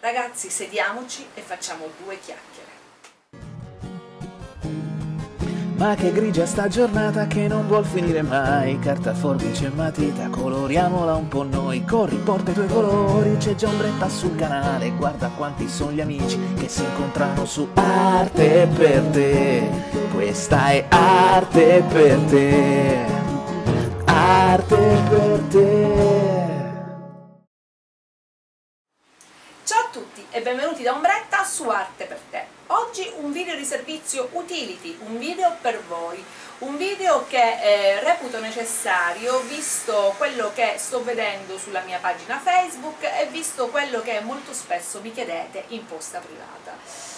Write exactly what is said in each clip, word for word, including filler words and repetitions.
Ragazzi, sediamoci e facciamo due chiacchiere. Ma che grigia sta giornata che non vuol finire mai. Carta, forbice e matita, coloriamola un po' noi. Corri, porta i tuoi colori, c'è già Ombretta sul canale. Guarda quanti sono gli amici che si incontrano su Arte per te. Questa è Arte per te. Arte per te. Ciao a tutti e benvenuti da Ombretta su Arte per te. Oggi un video di servizio utility, un video per voi, un video che eh, reputo necessario visto quello che sto vedendo sulla mia pagina Facebook e visto quello che molto spesso mi chiedete in posta privata.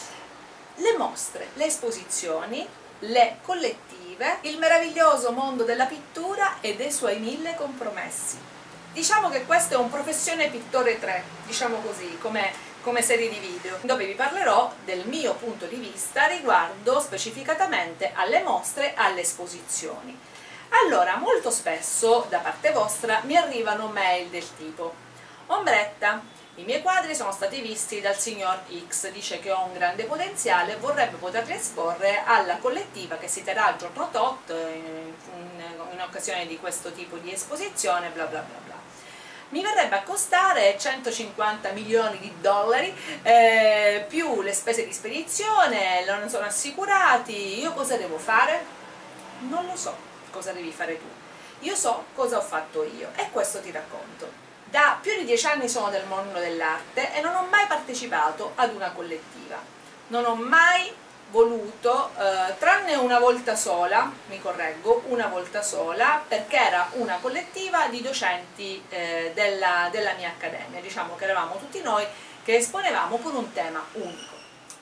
Le mostre, le esposizioni, le collettive, il meraviglioso mondo della pittura e dei suoi mille compromessi. Diciamo che questo è un Professione Pittore tre, diciamo così, come come serie di video, dove vi parlerò del mio punto di vista riguardo specificatamente alle mostre e alle esposizioni. Allora, molto spesso da parte vostra mi arrivano mail del tipo: Ombretta, i miei quadri sono stati visti dal signor X, dice che ho un grande potenziale e vorrebbe poterli esporre alla collettiva che si terrà il giorno tot in, in, in occasione di questo tipo di esposizione, bla bla bla bla. Mi verrebbe a costare centocinquanta milioni di dollari, eh, più le spese di spedizione, non sono assicurati. Io cosa devo fare? Non lo so cosa devi fare tu. Io so cosa ho fatto io e questo ti racconto. Da più di dieci anni sono del mondo dell'arte e non ho mai partecipato ad una collettiva. Non ho mai voluto, eh, tranne una volta sola, mi correggo, una volta sola, perché era una collettiva di docenti eh, della, della mia accademia, diciamo che eravamo tutti noi che esponevamo con un tema unico.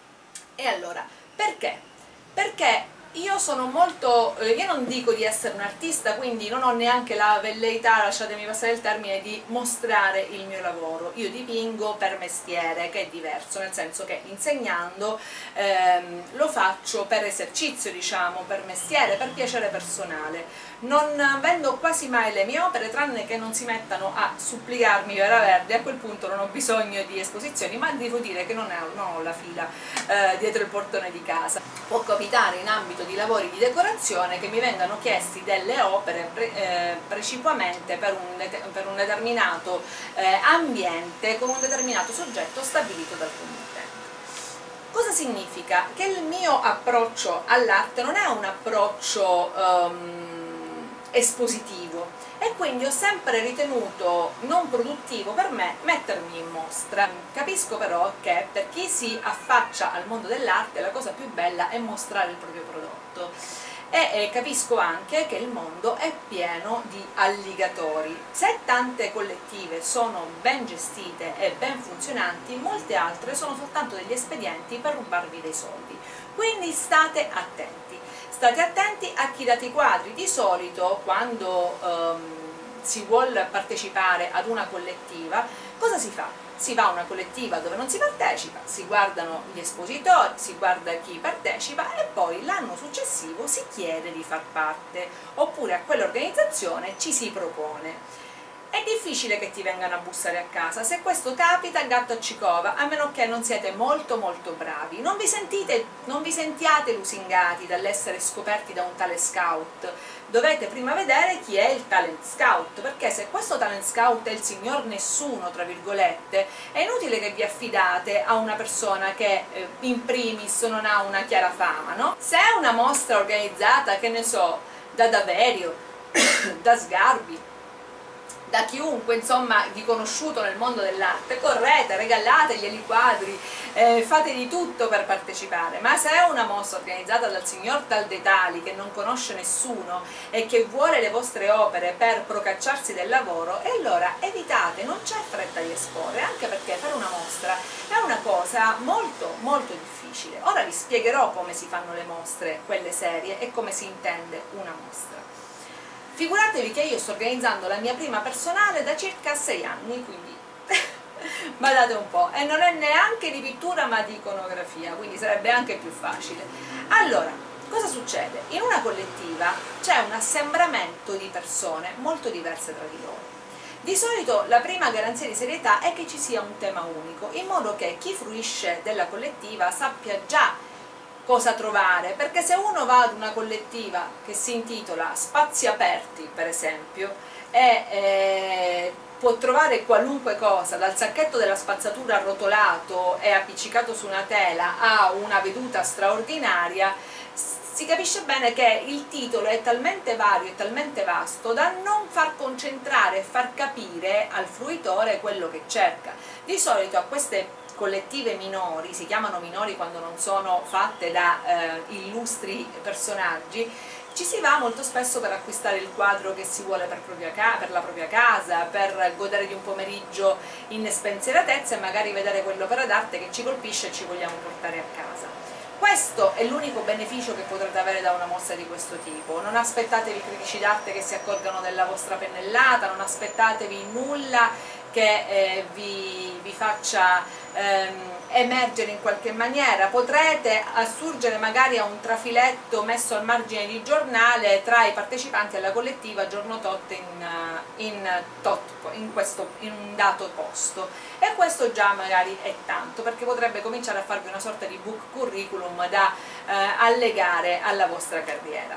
E allora, perché? Perché io sono molto, eh, io non dico di essere un artista, quindi non ho neanche la velleità, lasciatemi passare il termine, di mostrare il mio lavoro. Io dipingo per mestiere, che è diverso, nel senso che insegnando ehm, lo faccio per esercizio, diciamo, per mestiere, per piacere personale. Non vendo quasi mai le mie opere, tranne che non si mettano a supplicarmi vera verde, a quel punto non ho bisogno di esposizioni, ma devo dire che non ho, non ho la fila eh, dietro il portone di casa. Può capitare in ambito di lavori di decorazione che mi vengano chiesti delle opere pre, eh, precipuamente per un, per un determinato eh, ambiente con un determinato soggetto stabilito dal committente. Cosa significa? Che il mio approccio all'arte non è un approccio um, espositivo e quindi ho sempre ritenuto non produttivo per me mettermi in mostra. Capisco però che per chi si affaccia al mondo dell'arte la cosa più bella è mostrare il proprio prodotto e eh, capisco anche che il mondo è pieno di alligatori. Se tante collettive sono ben gestite e ben funzionanti, molte altre sono soltanto degli espedienti per rubarvi dei soldi, quindi state attenti. State attenti a chi date i quadri. Di solito quando um, si vuole partecipare ad una collettiva, cosa si fa? Si va a una collettiva dove non si partecipa, si guardano gli espositori, si guarda chi partecipa e poi l'anno successivo si chiede di far parte, oppure a quell'organizzazione ci si propone. È difficile che ti vengano a bussare a casa, se questo capita gatto a cicova, a meno che non siete molto molto bravi. Non vi, sentite, non vi sentiate lusingati dall'essere scoperti da un tale scout, dovete prima vedere chi è il talent scout, perché se questo talent scout è il signor nessuno, tra virgolette, è inutile che vi affidate a una persona che eh, in primis non ha una chiara fama, no? Se è una mostra organizzata, che ne so, da Daverio, da Sgarbi, da chiunque insomma di conosciuto nel mondo dell'arte, correte, regalateglieli i quadri, eh, fate di tutto per partecipare. Ma se è una mostra organizzata dal signor tal dei tali che non conosce nessuno e che vuole le vostre opere per procacciarsi del lavoro, e allora evitate, non c'è fretta di esporre, anche perché fare una mostra è una cosa molto molto difficile. Ora vi spiegherò come si fanno le mostre, quelle serie, e come si intende una mostra. Figuratevi che io sto organizzando la mia prima personale da circa sei anni, quindi badate un po', e non è neanche di pittura ma di iconografia, quindi sarebbe anche più facile. Allora, cosa succede? In una collettiva c'è un assembramento di persone molto diverse tra di loro, Di solito la prima garanzia di serietà è che ci sia un tema unico, in modo che chi fruisce della collettiva sappia già cosa trovare, perché se uno va ad una collettiva che si intitola Spazi Aperti, per esempio, e eh, può trovare qualunque cosa, dal sacchetto della spazzatura arrotolato e appiccicato su una tela a una veduta straordinaria, si capisce bene che il titolo è talmente vario e talmente vasto da non far concentrare e far capire al fruitore quello che cerca. Di solito a queste collettive minori, si chiamano minori quando non sono fatte da eh, illustri personaggi, ci si va molto spesso per acquistare il quadro che si vuole per, propria per la propria casa, per godere di un pomeriggio in spensieratezza e magari vedere quell'opera d'arte che ci colpisce e ci vogliamo portare a casa. Questo è l'unico beneficio che potrete avere da una mostra di questo tipo. Non aspettatevi critici d'arte che si accorgano della vostra pennellata, non aspettatevi nulla che eh, vi, vi faccia ehm, emergere in qualche maniera. Potrete assurgere magari a un trafiletto messo al margine di giornale tra i partecipanti alla collettiva giorno tot in, in, tot, in, questo, in un dato posto, e questo già magari è tanto, perché potrebbe cominciare a farvi una sorta di book curriculum da eh, allegare alla vostra carriera.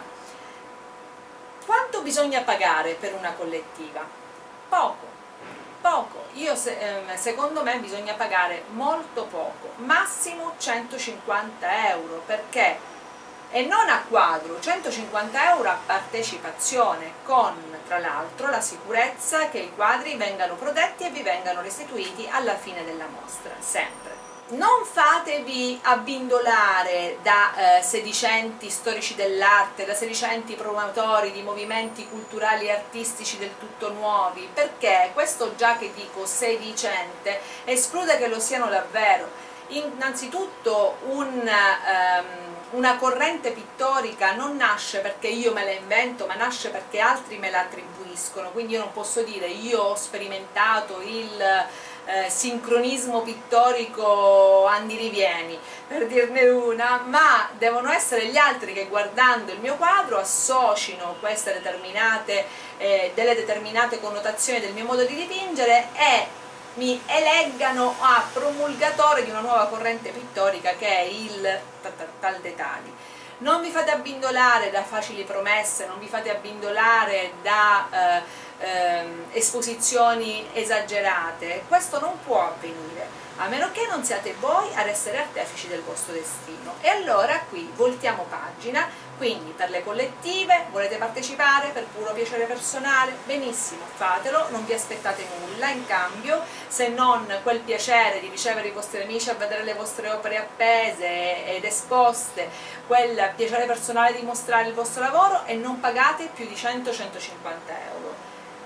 Quanto bisogna pagare per una collettiva? Poco. Poco, io se, eh, secondo me bisogna pagare molto poco, massimo centocinquanta euro, perché, e non a quadro, centocinquanta euro a partecipazione, con tra l'altro la sicurezza che i quadri vengano protetti e vi vengano restituiti alla fine della mostra, sempre. Non fatevi abbindolare da eh, sedicenti storici dell'arte, da sedicenti promotori di movimenti culturali e artistici del tutto nuovi, perché questo già che dico sedicente esclude che lo siano davvero. Innanzitutto un, um, una corrente pittorica non nasce perché io me la invento, ma nasce perché altri me la attribuiscono, quindi io non posso dire io ho sperimentato il Eh, sincronismo pittorico Andi Rivieni, per dirne una, ma devono essere gli altri che, guardando il mio quadro, associno queste determinate, eh, delle determinate connotazioni del mio modo di dipingere e mi eleggano a promulgatore di una nuova corrente pittorica che è il tal dei tali. Non vi fate abbindolare da facili promesse, non vi fate abbindolare da eh, Ehm, esposizioni esagerate. Questo non può avvenire, a meno che non siate voi ad essere artefici del vostro destino. E allora qui voltiamo pagina. Quindi per le collettive volete partecipare per puro piacere personale? Benissimo, fatelo, non vi aspettate nulla in cambio, se non quel piacere di ricevere i vostri amici a vedere le vostre opere appese ed esposte, quel piacere personale di mostrare il vostro lavoro, e non pagate più di cento centocinquanta euro.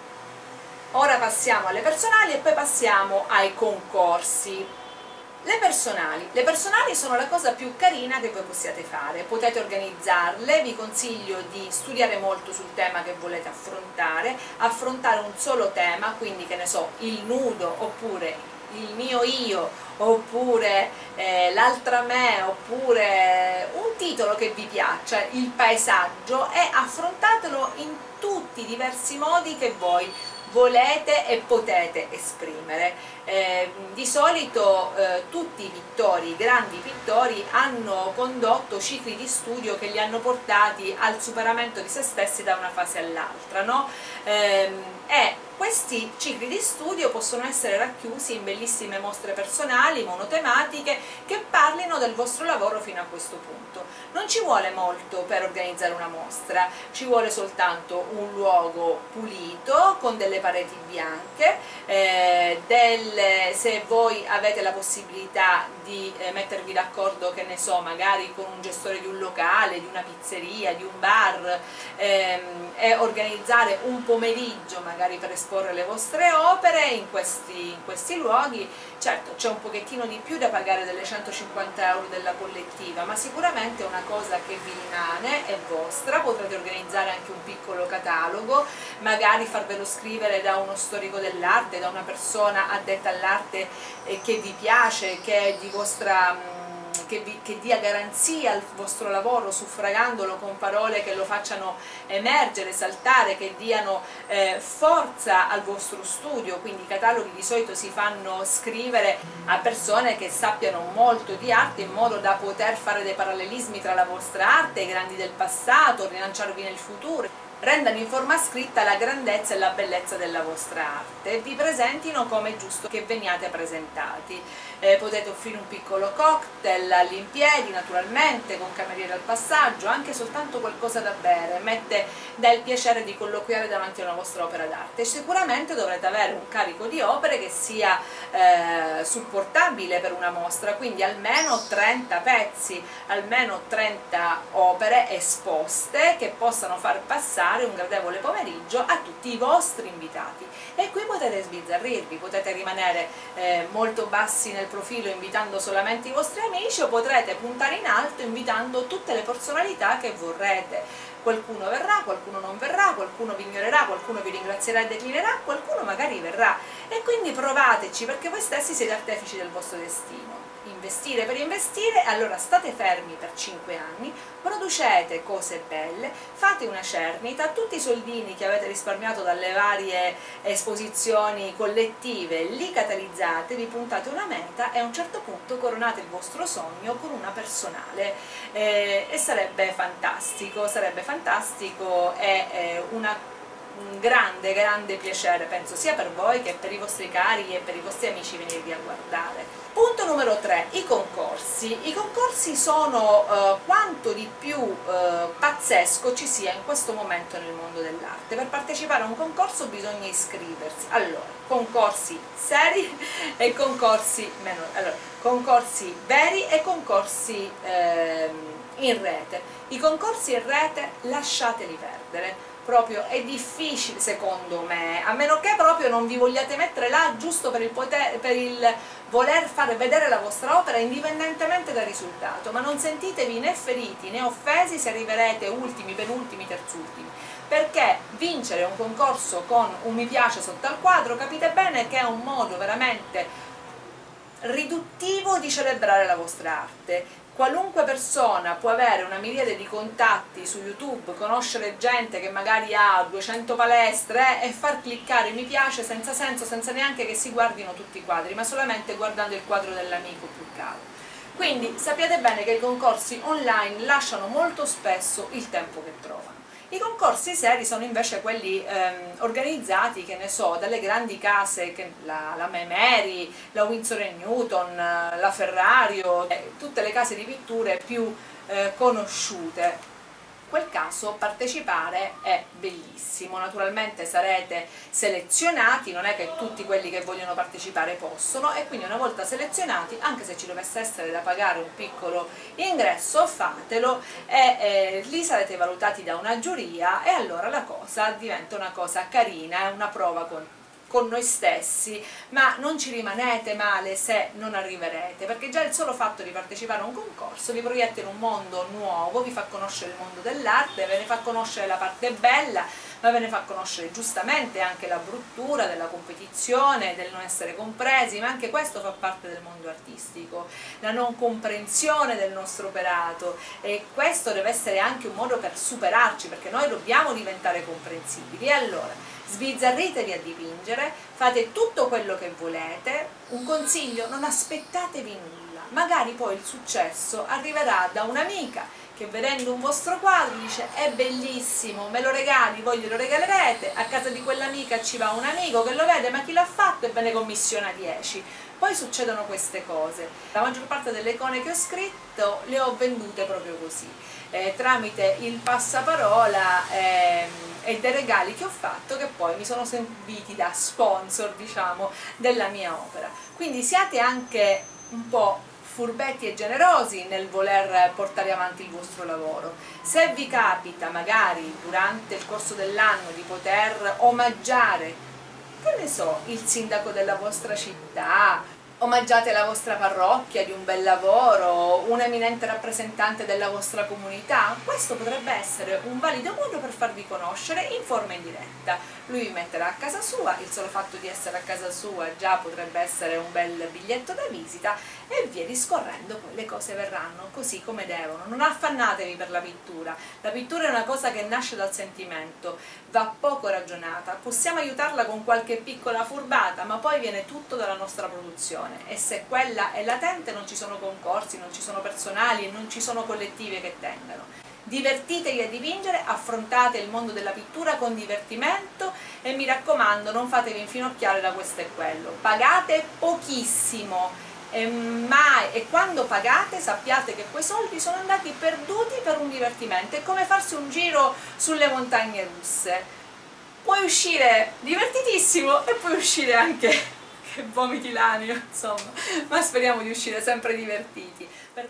Ora passiamo alle personali e poi passiamo ai concorsi. Le personali. Le personali sono la cosa più carina che voi possiate fare, potete organizzarle, vi consiglio di studiare molto sul tema che volete affrontare, affrontare un solo tema, quindi che ne so, il nudo, oppure il mio io, oppure eh, l'altra me, oppure un titolo che vi piaccia, il paesaggio, e affrontatelo in tutti i diversi modi che voi volete e potete esprimere. Eh, di solito eh, tutti i pittori, i grandi pittori, hanno condotto cicli di studio che li hanno portati al superamento di se stessi da una fase all'altra, no? Eh, e questi cicli di studio possono essere racchiusi in bellissime mostre personali, monotematiche, che parlino del vostro lavoro fino a questo punto. Non ci vuole molto per organizzare una mostra, ci vuole soltanto un luogo pulito, con delle pareti bianche, eh, delle, se voi avete la possibilità di eh, mettervi d'accordo, che ne so, magari con un gestore di un locale, di una pizzeria, di un bar, ehm, e organizzare un pomeriggio magari per esporre le vostre opere in questi, in questi luoghi. Certo, c'è un pochettino di più da pagare delle centocinquanta euro della collettiva, ma sicuramente è una cosa che vi rimane, è vostra. Potrete organizzare anche un piccolo catalogo, magari farvelo scrivere da uno storico dell'arte, da una persona addetta all'arte eh, che vi piace, che è di vostra, che, vi, che dia garanzia al vostro lavoro, suffragandolo con parole che lo facciano emergere, saltare, che diano eh, forza al vostro studio. Quindi i cataloghi di solito si fanno scrivere a persone che sappiano molto di arte, in modo da poter fare dei parallelismi tra la vostra arte e i grandi del passato, rilanciarvi nel futuro, rendano in forma scritta la grandezza e la bellezza della vostra arte e vi presentino come è giusto che veniate presentati. Eh, potete offrire un piccolo cocktail all'impiedi, naturalmente, con cameriere al passaggio, anche soltanto qualcosa da bere, mette dà il piacere di colloquiare davanti a una vostra opera d'arte. Sicuramente dovrete avere un carico di opere che sia eh, supportabile per una mostra, quindi almeno trenta pezzi, almeno trenta opere esposte che possano far passare un gradevole pomeriggio a tutti i vostri invitati. E qui potete sbizzarrirvi, potete rimanere eh, molto bassi nel profilo invitando solamente i vostri amici, o potrete puntare in alto invitando tutte le personalità che vorrete. Qualcuno verrà, qualcuno non verrà, qualcuno vi ignorerà, qualcuno vi ringrazierà e declinerà, qualcuno magari verrà. E quindi provateci, perché voi stessi siete artefici del vostro destino. Investire per investire, allora state fermi per cinque anni, producete cose belle, fate una cernita, tutti i soldini che avete risparmiato dalle varie esposizioni collettive li catalizzate, vi puntate una meta e a un certo punto coronate il vostro sogno con una personale, eh, e sarebbe fantastico, sarebbe fantastico e eh, una un grande grande piacere, penso, sia per voi che per i vostri cari e per i vostri amici venirvi a guardare. Punto numero tre, i concorsi. I concorsi sono eh, quanto di più eh, pazzesco ci sia in questo momento nel mondo dell'arte. Per partecipare a un concorso bisogna iscriversi. Allora, concorsi seri e concorsi meno, allora, concorsi veri e concorsi eh, in rete. I concorsi in rete lasciateli perdere. Proprio è difficile, secondo me, a meno che proprio non vi vogliate mettere là giusto per il, poter, per il voler far vedere la vostra opera indipendentemente dal risultato, ma non sentitevi né feriti né offesi se arriverete ultimi, penultimi, terzultimi, perché vincere un concorso con un mi piace sotto al quadro, capite bene che è un modo veramente riduttivo di celebrare la vostra arte. Qualunque persona può avere una miriade di contatti su YouTube, conoscere gente che magari ha duecento palestre eh, e far cliccare mi piace senza senso, senza neanche che si guardino tutti i quadri, ma solamente guardando il quadro dell'amico più caro. Quindi sappiate bene che i concorsi online lasciano molto spesso il tempo che trovano. I concorsi seri sono invece quelli ehm, organizzati, che ne so, dalle grandi case, che, la, la Memeri, la Winsor e Newton, la Ferrario, eh, tutte le case di pitture più eh, conosciute. In quel caso partecipare è bellissimo, naturalmente sarete selezionati, non è che tutti quelli che vogliono partecipare possono, e quindi una volta selezionati, anche se ci dovesse essere da pagare un piccolo ingresso, fatelo e eh, lì sarete valutati da una giuria, e allora la cosa diventa una cosa carina, è una prova con con noi stessi, ma non ci rimanete male se non arriverete, perché già il solo fatto di partecipare a un concorso vi proietta in un mondo nuovo, vi fa conoscere il mondo dell'arte, ve ne fa conoscere la parte bella, ma ve ne fa conoscere giustamente anche la bruttura della competizione, del non essere compresi, ma anche questo fa parte del mondo artistico, la non comprensione del nostro operato, e questo deve essere anche un modo per superarci, perché noi dobbiamo diventare comprensibili. E allora sbizzarritevi a dipingere, fate tutto quello che volete. Un consiglio: non aspettatevi nulla, magari poi il successo arriverà da un'amica che vedendo un vostro quadro dice è bellissimo, me lo regali, voi glielo regalerete, a casa di quell'amica ci va un amico che lo vede, ma chi l'ha fatto, e ve ne commissiona dieci. Poi succedono queste cose. La maggior parte delle icone che ho scritto le ho vendute proprio così, eh, tramite il passaparola eh, e dei regali che ho fatto, che poi mi sono serviti da sponsor, diciamo, della mia opera. Quindi siate anche un po' furbetti e generosi nel voler portare avanti il vostro lavoro. Se vi capita magari durante il corso dell'anno di poter omaggiare, che ne so, il sindaco della vostra città, omaggiate la vostra parrocchia di un bel lavoro, un eminente rappresentante della vostra comunità. Questo potrebbe essere un valido modo per farvi conoscere in forma indiretta. Lui vi metterà a casa sua, il solo fatto di essere a casa sua già potrebbe essere un bel biglietto da visita, e via discorrendo poi le cose verranno così come devono. Non affannatevi per la pittura, la pittura è una cosa che nasce dal sentimento, va poco ragionata, possiamo aiutarla con qualche piccola furbata, ma poi viene tutto dalla nostra produzione, e se quella è latente non ci sono concorsi, non ci sono personali e non ci sono collettive che tengano. Divertitevi a dipingere, affrontate il mondo della pittura con divertimento e mi raccomando non fatevi infinocchiare da questo e quello, pagate pochissimo. E, mai, e quando pagate sappiate che quei soldi sono andati perduti per un divertimento. È come farsi un giro sulle montagne russe, puoi uscire divertitissimo e puoi uscire anche che vomiti l'anima, insomma, ma speriamo di uscire sempre divertiti.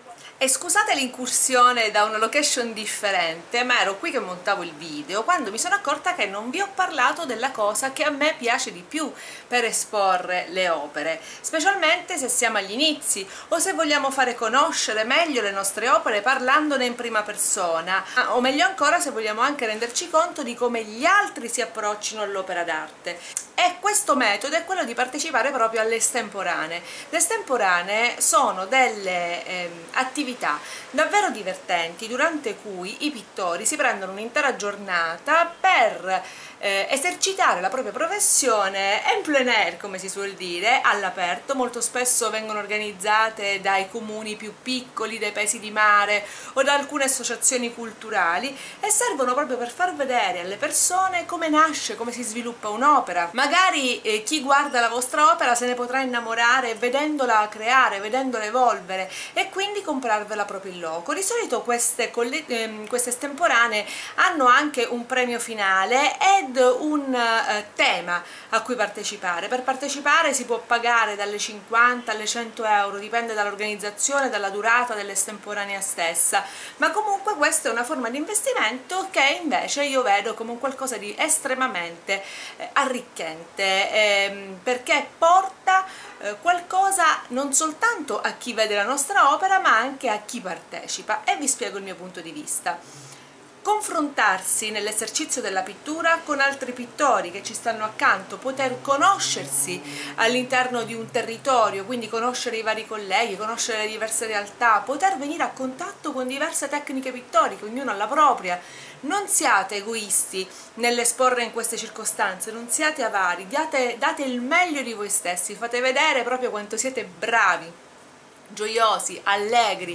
E scusate l'incursione da una location differente, ma ero qui che montavo il video quando mi sono accorta che non vi ho parlato della cosa che a me piace di più per esporre le opere, specialmente se siamo agli inizi o se vogliamo fare conoscere meglio le nostre opere parlandone in prima persona, o meglio ancora se vogliamo anche renderci conto di come gli altri si approccino all'opera d'arte. E questo metodo è quello di partecipare proprio alle estemporanee. Le estemporanee sono delle eh, attività davvero divertenti durante cui i pittori si prendono un'intera giornata per eh, esercitare la propria professione en plein air, come si suol dire, all'aperto. Molto spesso vengono organizzate dai comuni più piccoli, dai paesi di mare o da alcune associazioni culturali, e servono proprio per far vedere alle persone come nasce, come si sviluppa un'opera. Magari eh, chi guarda la vostra opera se ne potrà innamorare vedendola creare, vedendola evolvere, e quindi comprarvela proprio in loco. Di solito queste, eh, queste estemporanee hanno anche un premio finale ed un eh, tema a cui partecipare. Per partecipare si può pagare dalle cinquanta alle cento euro, dipende dall'organizzazione, dalla durata dell'estemporanea stessa, ma comunque questa è una forma di investimento che invece io vedo come un qualcosa di estremamente eh, arricchente, ehm, perché porta eh, qualcosa non soltanto a chi vede la nostra opera ma anche a chi partecipa, e vi spiego il mio punto di vista. Confrontarsi nell'esercizio della pittura con altri pittori che ci stanno accanto, poter conoscersi all'interno di un territorio, quindi conoscere i vari colleghi, conoscere le diverse realtà, poter venire a contatto con diverse tecniche pittoriche, ognuno alla propria. Non siate egoisti nell'esporre in queste circostanze, non siate avari, date, date il meglio di voi stessi, fate vedere proprio quanto siete bravi, gioiosi, allegri,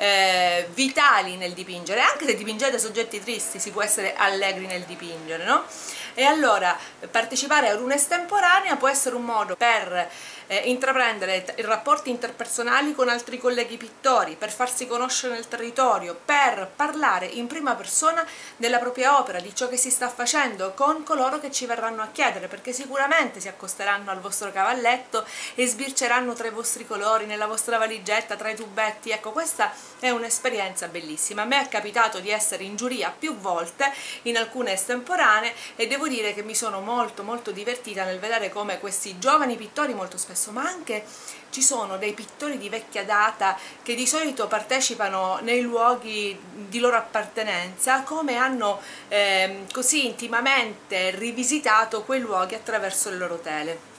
eh, vitali nel dipingere. Anche se dipingete soggetti tristi si può essere allegri nel dipingere, no? E allora partecipare ad un'estemporanea può essere un modo per eh, intraprendere rapporti interpersonali con altri colleghi pittori, per farsi conoscere nel territorio, per parlare in prima persona della propria opera, di ciò che si sta facendo con coloro che ci verranno a chiedere, perché sicuramente si accosteranno al vostro cavalletto e sbirceranno tra i vostri colori, nella vostra valigetta, tra i tubetti. Ecco, questa è un'esperienza bellissima. A me è capitato di essere in giuria più volte in alcune estemporanee e devo dire che mi sono molto molto divertita nel vedere come questi giovani pittori, molto spesso, ma anche ci sono dei pittori di vecchia data che di solito partecipano nei luoghi di loro appartenenza, come hanno eh, così intimamente rivisitato quei luoghi attraverso le loro tele.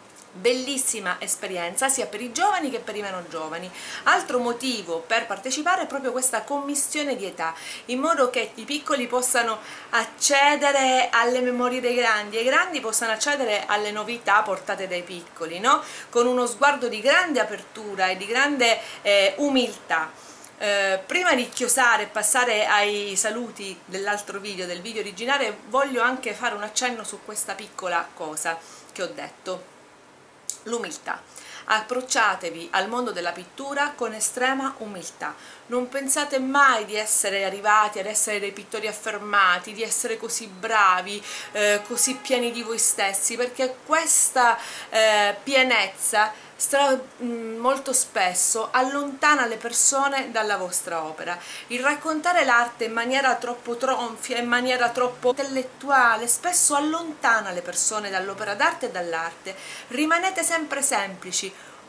Bellissima esperienza sia per i giovani che per i meno giovani. Altro motivo per partecipare è proprio questa commistione di età, in modo che i piccoli possano accedere alle memorie dei grandi e i grandi possano accedere alle novità portate dai piccoli, no? Con uno sguardo di grande apertura e di grande eh, umiltà. Eh, prima di chiosare e passare ai saluti dell'altro video, del video originale, voglio anche fare un accenno su questa piccola cosa che ho detto: l'umiltà. Approcciatevi al mondo della pittura con estrema umiltà. Non pensate mai di essere arrivati ad essere dei pittori affermati, di essere così bravi, eh, così pieni di voi stessi, perché questa eh, pienezza Stra molto spesso allontana le persone dalla vostra opera. Il raccontare l'arte in maniera troppo tronfia, in maniera troppo intellettuale, spesso allontana le persone dall'opera d'arte e dall'arte. Rimanete sempre semplici,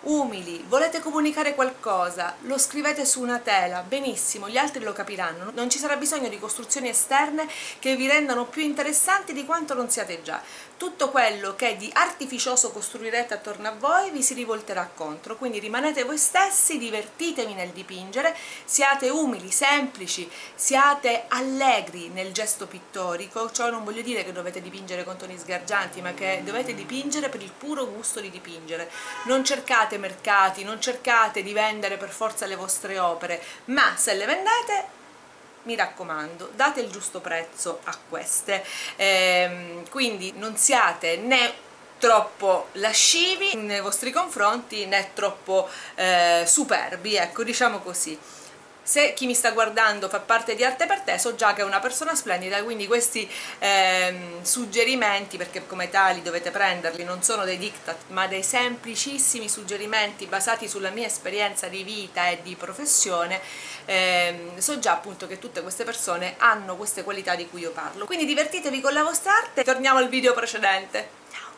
umili, volete comunicare qualcosa, lo scrivete su una tela, benissimo, gli altri lo capiranno, non ci sarà bisogno di costruzioni esterne che vi rendano più interessanti di quanto non siate già. Tutto quello che di artificioso costruirete attorno a voi vi si rivolterà contro, quindi rimanete voi stessi, divertitevi nel dipingere, siate umili, semplici, siate allegri nel gesto pittorico. Ciò non voglio dire che dovete dipingere con toni sgargianti, ma che dovete dipingere per il puro gusto di dipingere. Non cercate mercati, non cercate di vendere per forza le vostre opere, ma se le vendete, mi raccomando, date il giusto prezzo a queste, ehm, quindi non siate né troppo lascivi nei vostri confronti né troppo eh, superbi, ecco, diciamo così. Se chi mi sta guardando fa parte di Arte per Te, so già che è una persona splendida, quindi questi ehm, suggerimenti, perché come tali dovete prenderli, non sono dei diktat, ma dei semplicissimi suggerimenti basati sulla mia esperienza di vita e di professione, ehm, so già appunto che tutte queste persone hanno queste qualità di cui io parlo. Quindi divertitevi con la vostra arte, torniamo al video precedente.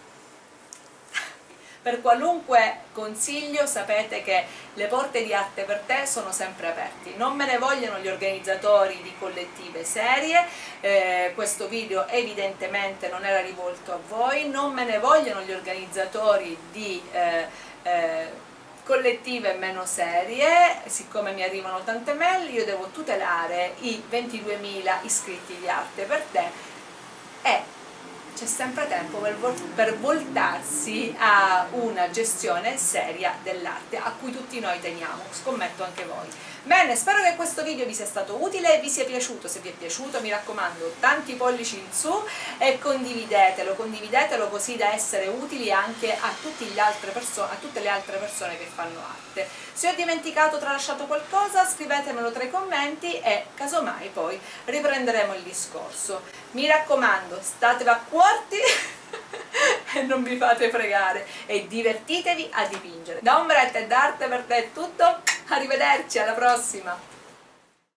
Per qualunque consiglio sapete che le porte di Arte per Te sono sempre aperte. Non me ne vogliono gli organizzatori di collettive serie, eh, questo video evidentemente non era rivolto a voi, non me ne vogliono gli organizzatori di eh, eh, collettive meno serie, siccome mi arrivano tante mail io devo tutelare i ventiduemila iscritti di Arte per Te e c'è sempre tempo per, vol per voltarsi a una gestione seria dell'arte a cui tutti noi teniamo, scommetto anche voi. Bene, spero che questo video vi sia stato utile e vi sia piaciuto. Se vi è piaciuto, mi raccomando, tanti pollici in su e condividetelo, condividetelo così da essere utili anche a, tutti gli altre a tutte le altre persone che fanno arte. Se ho dimenticato o tralasciato qualcosa, scrivetemelo tra i commenti e casomai poi riprenderemo il discorso. Mi raccomando, statevi accorti e non vi fate fregare e divertitevi a dipingere. Da Ombretta e da Arte per Te è tutto, arrivederci, alla prossima!